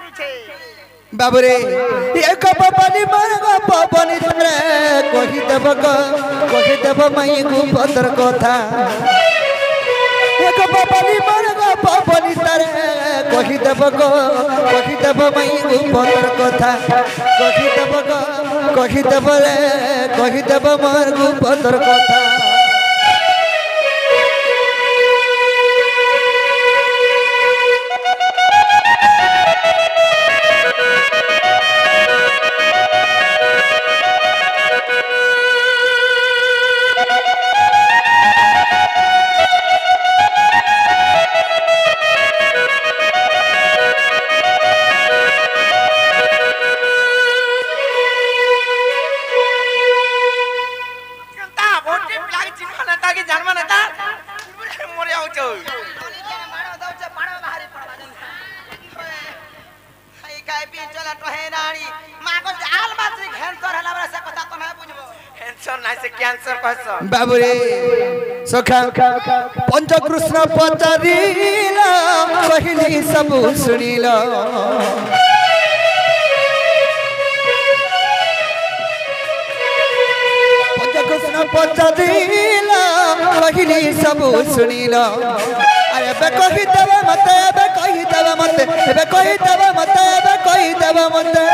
बाबुरे एक पपनी मन पपनी तरे कही देव मई को पतर कथा एक पपनी मन पपनी तरे कही देव मई को पतर कथा कही देव मोर को पतर कथा बाबुरे सखा पंचकृष्ण पचारिला कहली सब सुनिल पंचकृष्ण पचारिला कहली सब सुनिल अरे बे कही देव मते बे कही देव मते बे कही देव मते बे कही देव मते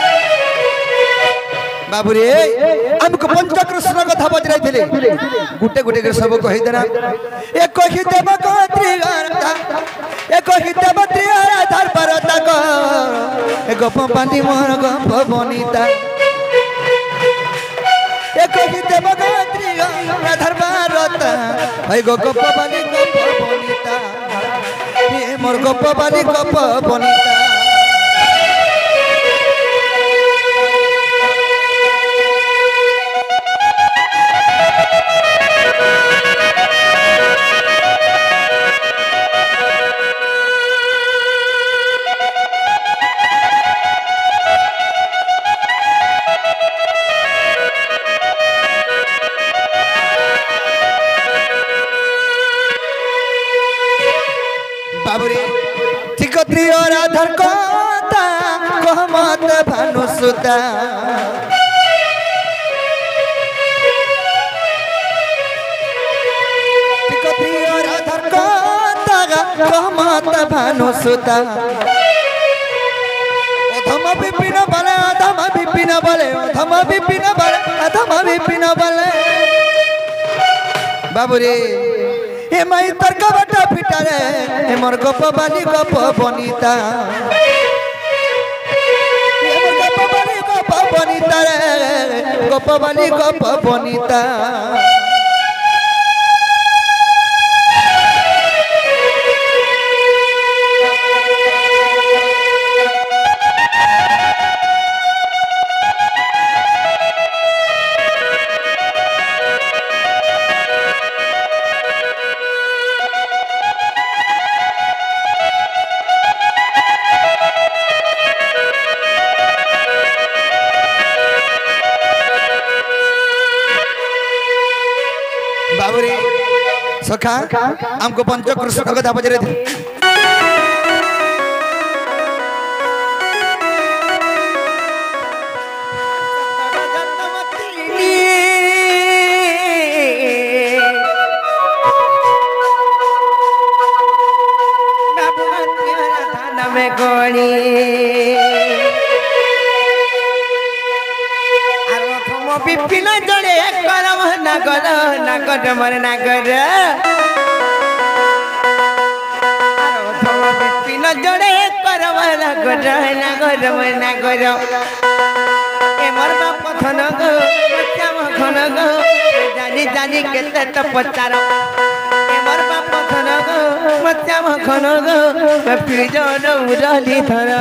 बाबुरे हमको पंचकृष्ण कथा पचराई थिले गुटे गुटे के सब कहि देना ए कहि देव गोत्री गारता ए कहि देव त्रियारा धर परता को ए गप पानी मोर गप बनिता ए कहि देव गोत्री गारता धर परता ए गप पानी गप बनिता ए मोर गप पानी गप बनिता राधर कोता कहमत भानुसुता राधर कोता कहमत भानुसुता अधम विपिन बले अधम विपिन बले अधम विपिन बले अधम विपिन बले बाबुरे ए मई तर्क बटा फिटारे ए मोर गप बाली गप बनिता ए मोर गप बाली गप बनिता रे गप बाली गप बनिता सखा हमको पंचकृष्ण कथा पचरे थे विपिन जड़े करम नगर नगर मर नगर विपिन जड़े करम नगर नगर मर नगर ए मोर बाप खन गो बच्चा खन गो जानी जानी केते तो पचार ए मोर बाप खन गो बच्चा खन गो फिर जन उड़ली थरा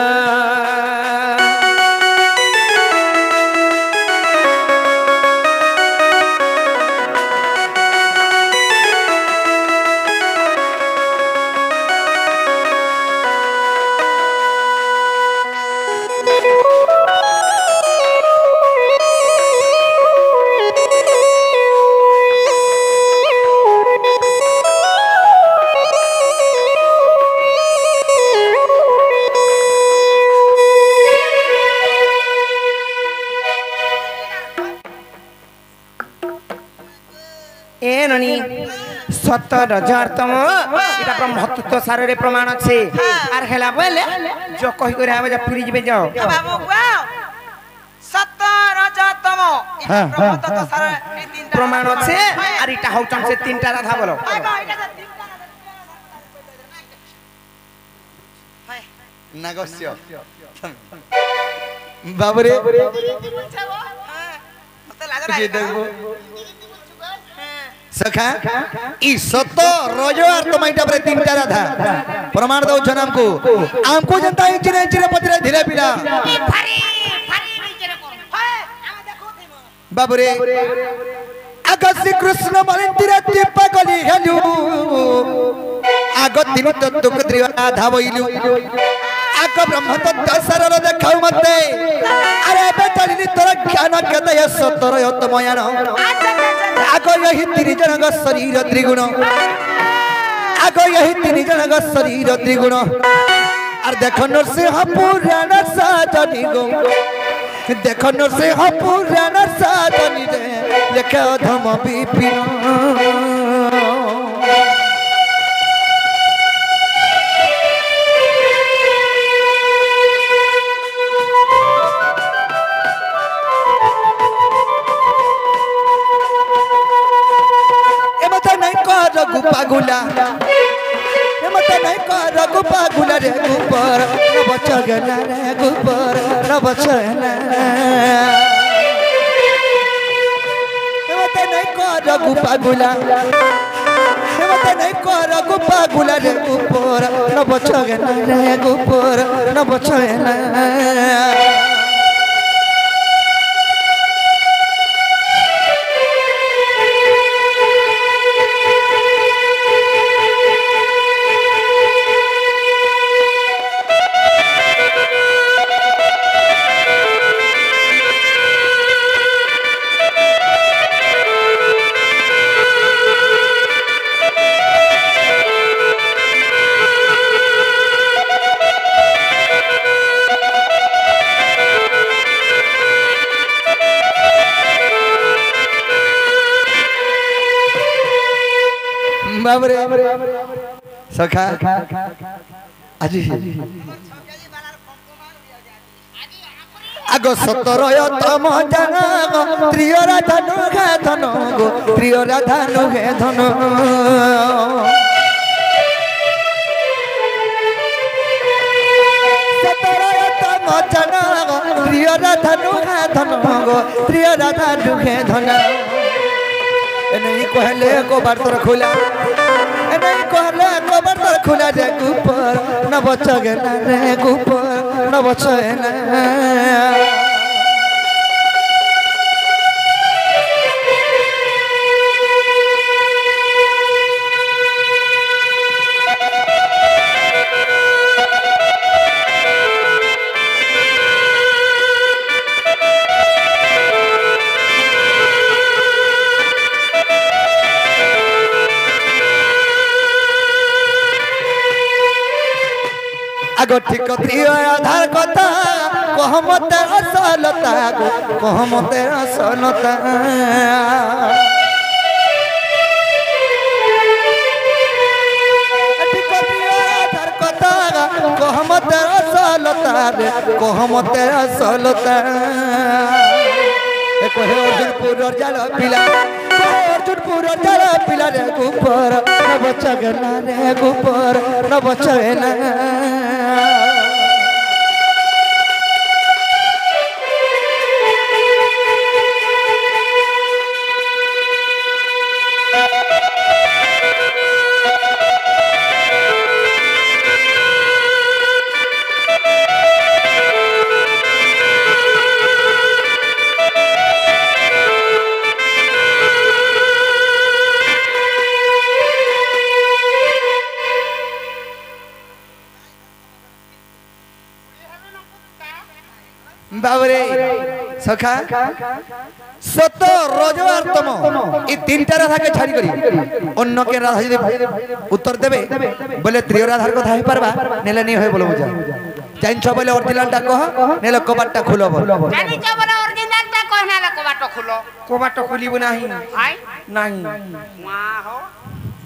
सतर हजार तम इटा ब्रह्मतत्व सार रे प्रमाण छे आर हेला बोले जो कहि करे आबे जा फिरि जबे जाओ बाबू वाओ 17,000 तम ब्रह्मतत्व सार ए तीन प्रमाण छे आर इटा हौचन से तीनटा राधा बोलो नागस्य बाबरे मते लाज लागो सखा ई 17,000 तम इटा पर तीनटा राधा प्रमाण दउ छन हमको जनता इंचिने इंचिने पत्रे धीरे पिला फरी नीचे को हम देखो थी बाबरे आकाश कृष्ण बलिंतिरा तिप्पा गली हेलु आगो दिन तत्व त्रिया राधा बोइलु आको ब्रह्म तत्व सरल देखाउ मते अरे बेटली तोर ज्ञान कतय 17 तमयान आगो यही तीन जन ग शरीर त्रिगुण आगो यही तीन जन ग शरीर त्रिगुण और देखो नरसिंह पुराण साजनी गो देखो नरसिंह पुराण साजनी रे लेखे अधम विपिन गुपागुला मते नहीं कर गुपागुला रे गुपर रबच गला रे गुपर रबच ना मते नहीं कर गुपागुला मते नहीं कर गुपागुला रे गुपर रबच गला रे गुपर रबच ना बाबरे सखा আজি आगो 17 तम जन प्रिय राधा नुगे धन गो प्रिय राधा नुगे धन 17 तम जन प्रिय राधा नुगे धन गो प्रिय राधा नुगे धन नहीं कहले को बार तर खुला नहीं कहले को बार तर खुला रे ऊपर न बचगे ना रे ऊपर न बचगे ना आगो ठीक प्रिय आधार कथा कहमते असलता गो कहमते असलता ठीक प्रिय आधार कथा कहमते असलता रे कहमते असलता कहे अर्जुनपुर जाल पिला अर्जुनपुर जाल पिला रे ऊपर न बचगना रे ऊपर न बचगना बाबरे सखा 17,000 तम ई तीनटा राधा के छाड़ी करी अन्य के राधा यदि उत्तर देबे बोले त्रिय राधार कथा हे परबा नेले नहीं होय बोलो बुझा जाइन छ बोले ओरिजिनल टा कह नेले कबाटा खुलो बोल जानि छ बोले ओरिजिनल टा कहना ला कबाटा खुलो कोबाटो खुलिबो नाही आइ नाही मा हो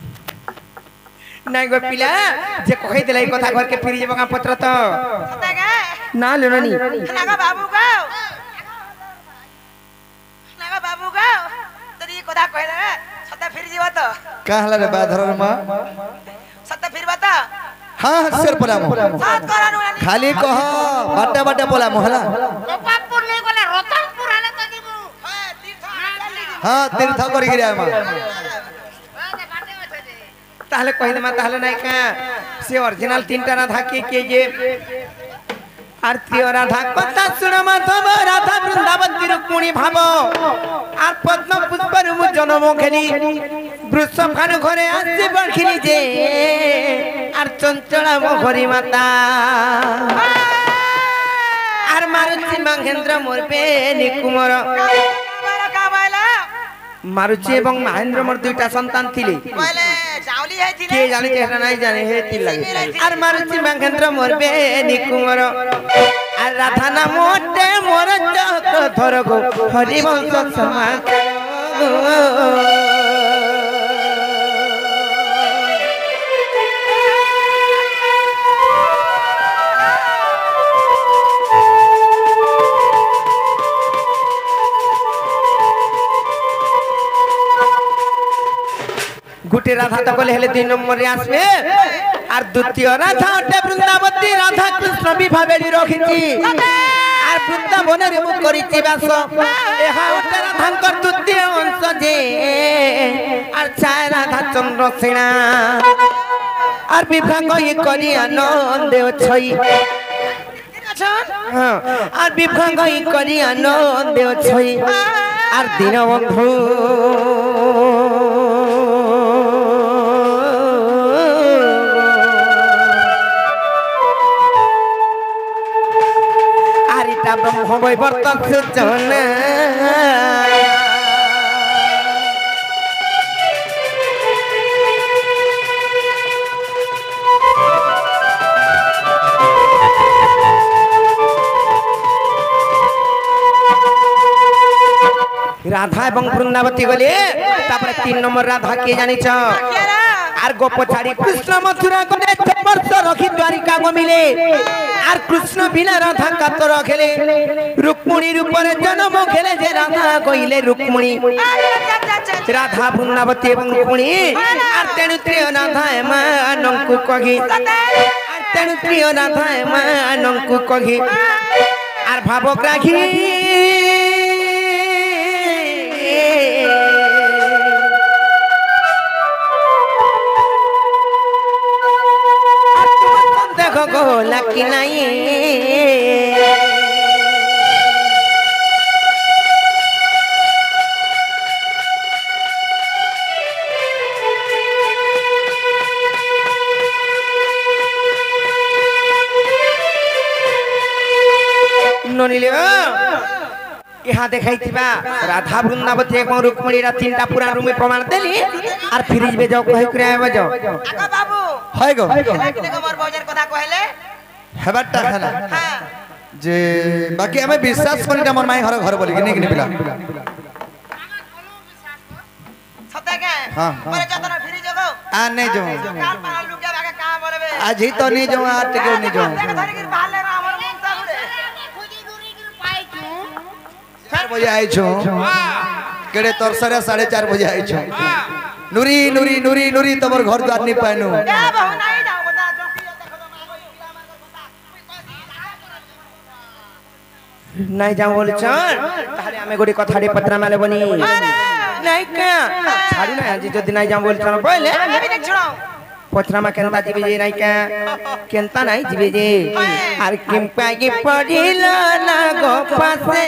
নাই গো পিলা যে কই দেলাই কথা ঘর কে ফিরি যাবো পত্র তো সতে গে না লেননি নাগা বাবু গাও নাগা বাবু গাও তোর এই কথা কইলে সতে ফিরি যাব তো कहला रे बाधर मां सत्ता फिर बता हां सिर पला मो साथ करानु खाली कह बाटे बाटे बोला मोहला गोपालपुर नहीं गले रतनपुर आले तो दिबु हां तीर्थ करी गिरा मां তাহলে কইলে মা তাহলে নাই কা সে অরিজিনাল তিনটা রাধা কে যে আর প্রিয় রাধা কথা শুনো মাধব রাধা বৃন্দাবতী রুক্মিণী ভাব আর পদ্ম পুষ্পর মু জন্ম খেলি বৃষভানু ঘরে আসছে বড়খিলি যে আর চঞ্চলা মোহরি মাতা আর মারুতি মহেন্দ্র মোর বেনি কুমার মারুতি এবং মহেন্দ্র মোর দুইটা সন্তান ছিলে কইলে চাউলি হইছিলে কে জানি যে নাই জানে হে তিল লাগে আর মারুতি মহেন্দ্র মোর বেনি কুমার আর রাধা নাম মোটে মোর চক্র ধর গো হরি বংশ সমাজ गुटे राधा तो बोले हेले 2 नंबर रे आसबे और द्वितीय राधा ओटे वृंदावती राधा कृष्ण विभावेली रखिची और वृंदावन रे मु करिची बास एहा ओटे राधांकर द्वितीय अंश जे और चाय राधा चंद्रसेना और विवाह कई करी आनंद छई हां और विवाह कई करी आनंद छई और दीनबंधु ब्रह्म वैवर्तन सूचना राधा एवं वृंदावती गले 3 नंबर राधा के जानी छ आर गोप छाड़ी कृष्ण मथुरा गले 6 वर्ष रखी द्वारिका को मिले आर कृष्ण बिना राधा का तो रखेले रुक्मिणी रूप रे जन्म खेले जे राधा कइले रुक्मिणी राधा वृंदावती एवं रुक्मिणी आर तेनु त्रिय राधा मानंकु कहि आर तेनु त्रिय राधा मानंकु कहि आर भावग्राही देखो गोला की नहीं ननिले यहाँ देखाई राधा वृंदावती एक रुक्मिणी तीनटा पुराण रूम प्रमाण देली और फिर जाओ कहि करे आबे जाओ आका बाबू हाय गो देखो मोर भोजन कथा कहले हेबाटा खाना हां जे बाकी हमें विश्वास करी हमर माई घर बोली कि नहीं पिला सते के हां मोरे जतन फिरी जगो आ नहीं जो काल पाल लुके बाके का बोलबे आज ही तो नहीं जो आ टिके नहीं जो देख धरी गिर बाहर ले हमर मुंह सा रे खुदी दूरी गिर पाई क्यों 4 बजे आई छु केड़े तरसरे 4:30 बजे आई छु नूरी नूरी नूरी नूरी तमर घर द्वार नहीं पाइनु ए बहु नहीं जाओ बता जोकी देखो तो मागो पिला मागो बता नहीं जाऊ बोल चल तारे हमें गोडी कथाडी पत्रा माले बनी नहीं का छाड़ी ना आज जदी नहीं जाऊ बोल चल पहले मैं भी देख छुड़ाओ पत्रा मा केनता जीवे जे नहीं का केनता नहीं जीवे जे आर किम पागी पड़िला ना गो पासे